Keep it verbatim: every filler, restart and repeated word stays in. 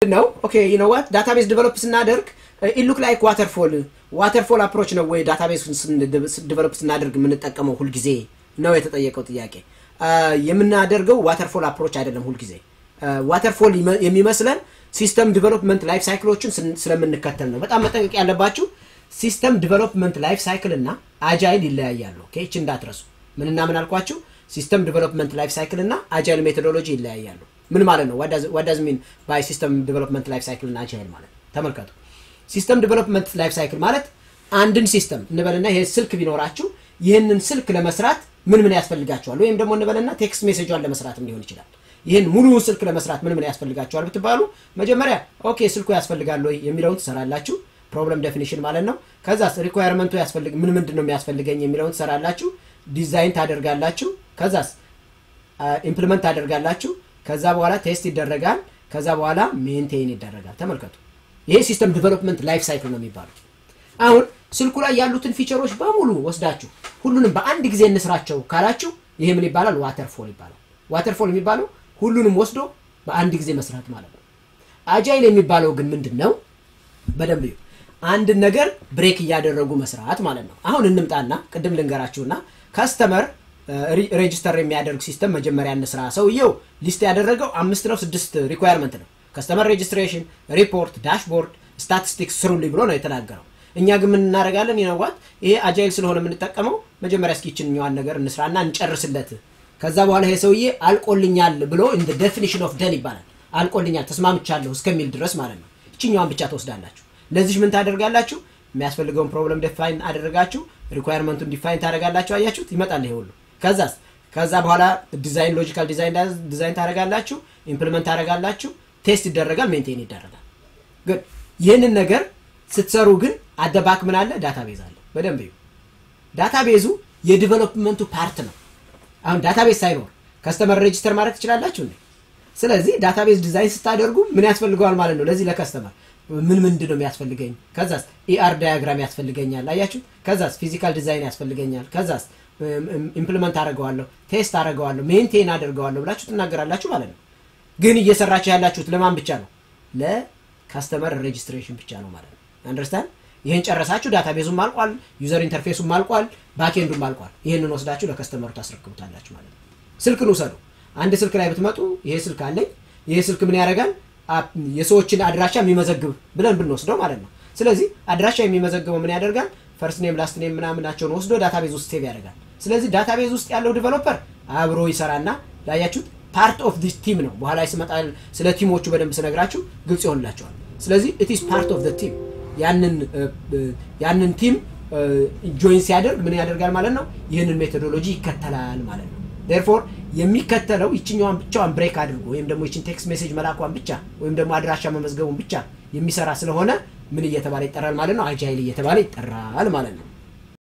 ምንድነው okay you know what database develop ስናደርግ it look like waterfall waterfall approach ነው ወይ database develop ስናደርግ የምንጠቀመው ሁሉ ጊዜ ነው የተጠየቀው ጥያቄ የምናደርገው waterfall approach አይደለም ሁሉ ጊዜ waterfall የሚመስለን system development life cycleዎችን ስለምንከተል ነው በጣም መጠንቀቅ ያለባችሁ system development life cycle እና agile ይለያያሉ okay እቺ እንዳትረሱ ምንና ምን አልኳችሁ system development life cycle እና agile methodology ይለያያሉ ምን ማለት ነው what does what does mean by system development life cycle እና agile ማለት ተመልከቱ system development life cycle ማለት አንድን ሲስተም እንበልና ይሄ ስልክ ቢኖራችሁ ይሄንን ስልክ ለመስራት ምን ምን ያስፈልጋቸዋል ወይም ደግሞ እንበልና ቴክስት ሜሴጅዋን ለመስራት ሊሆን ይችላል ይሄን ሙሉ ስልክ ለመስራት ምን ምን ያስፈልጋቸዋል ብትባሉ መጀመሪያ ኦኬ ስልኩ ያስፈልጋል ወይ የሚለውን ትሰራላችሁ ፕሮብለም ዴፊኒሽን ማለት ነው ከዛስ ሪኳየርመንቱ ያስፈልግ ምን ምንድነው የሚያስፈልገኝ የሚለውን ትሰራላችሁ ዲዛይን ታደርጋላችሁ ከዛስ ኢምፕሊመንት ታደርጋላችሁ ከዛ በኋላ ቴስት ይደረጋል ከዛ በኋላ ሜንቴን ይደረጋል ተመልከቱ ይሄ ሲስተም ዲቨሎፕመንት ላይፍ ሳይክል ነው የሚባለው አሁን ስልኩ ላይ ያሉትን ፊቸሮች በሙሉ ወስዳችሁ ሁሉንም በአንድ ጊዜ እንስራቸው ካላችሁ ይሄ ምን ይባላል ዋተርፎል ይባላል ዋተርፎል የሚባለው ሁሉንም ወስዶ በአንድ ጊዜ መስራት ማለት ነው አጃይል የሚባለው ግን ምንድነው በደንብ አንድ ነገር ብሬክ ያደረጉ መስራት ማለት ነው አሁን እንምጣና ቅድም ልንገራችሁና ካስተመር ሬጂስተር የሚያደርግ ሲስተም መጀመሪያ እንስራ ሰውየው ሊስት ያደረገው አምስት ነው ስድስት ሪኳየርመንት ነው ካስተመር ሬጂስትሬሽን ሪፖርት ዳሽቦርድ ስታቲስቲክስ ስሩልኝ ብሎ ነው የተናገረው እኛ ግን ምን እናደርጋለን ይነዋት ይሄ አጃይል ስለሆነ ምን ተጠቀመው መጀመሪያ እስኪችኛው ነገር እንስራና እንጨርስለት ከዛ በኋላ ይሄ ሰውዬ አልቆልኛል ብሎ in the definition of done ይባላል አልቆልኛል ተስማምቻለሁ እስከሚል ድረስ ማለት ነው እቺኛዋን ብቻ ተወስዳላችሁ ለዚህ ምን ታደርጋላችሁ የሚያስፈልገውን ፕሮብለም ዲፋይን አደረጋችሁ ሪኳየርመንቱን ዲፋይን ታደርጋላችሁ አያችሁት ይመጣል ይሄ ሁሉ ከዛስ ከዛ በኋላ ዲዛይን ሎጂካል ዲዛይን ዲዛይን ታደርጋላችሁ ኢምፕሊመንት ታደርጋላችሁ ቴስት ይደረጋል ሜንቴን ይደረጋል good ይሄንን ነገር ስትሰሩ ግን አደባክ ምን አለ ዳታቤዝ አለ በደንብ ይዩ ዳታቤዙ የዲቨሎፕመንቱ ፓርት ነው አሁን ዳታቤዝ ሳይኖር ካስተመር ሬጂስተር ማድረግ ትችላላችሁ እንዴ ስለዚህ ዳታቤዝ ዲዛይን ስታደርጉ ምን ያስፈልጋል ማለት ነው ለዚህ ለካስተመር ምን ምንድን ነው የሚያስፈልገኝ ከዛስ ኢአር ዳያግራም ያስፈልገኛል አያችሁ ከዛስ ፊዚካል ዲዛይን ያስፈልገኛል ከዛስ ኢምፕሊመንት አደርጋለሁ ቴስት አደርጋለሁ ሜንቴን አደርጋለሁ ብላችሁ ተናገራላችሁ ማለት ነው ግን እየሰራችሁ ያላችሁት ለማን ብቻ ነው ለካስተመር ሬጂስትሬሽን ብቻ ነው ማለት ነው አንደርስታንድ ይሄን ጨረሳችሁ ዳታቤዙን ማልቋል ዩዘር ኢንተርፌሱን ማልቋል ባክኤንዱን ማልቋል ይሄንን ወስዳችሁ ለካስተመሩ ታስረክቡታላችሁ ማለት ነው ስልክን ወሰዱ አንድ ስልክ ላይ ብትመጡ ይሄ ስልክ አለኝ ይሄ ስልክ ምን ያደርጋል የሰዎችን አድራሻ የሚመዘግብ ብለን ብንወስደው ማለት ነው ስለዚህ አድራሻ የሚመዘግበው ምን ያደርጋል ፈርስት ኔም ላስት ኔም ምናምናቸውን ወስዶ ዳታቤዝ ውስጥ ሴቭ ያደርጋል ስለዚህ ዳታቤዝ ውስጥ ያለው ዲቨሎፐር አብሮ ይሰራና ያያችሁት ፓርት ኦፍ ዲስ ቲም ነው በኋላ ይስመጣል ስለ ቲሞቹ በደንብ ስነግራችሁ ግልጽ ይሆንላችኋል ስለዚህ it is part of the team ያንን ያንን ቲም ጆይን ሲያደርግ ምን ያደርጋል ማለት ነው ይሄንን ሜቶዶሎጂ ይከተላል ማለት ነው therefore የሚከተለው ይችኛዋን ብቻዋን ብሬክ አድርጎ ወይም ደግሞ ይችን ቴክስት ሜሴጅ መላኳን ብቻ ወይም ደግሞ አድራሻ መመዝገቡን ብቻ የሚሰራ ስለሆነ ምን እየተባለ ይጠራል ማለት ነው አጃይል እየተባለ ይጠራል ማለት ነው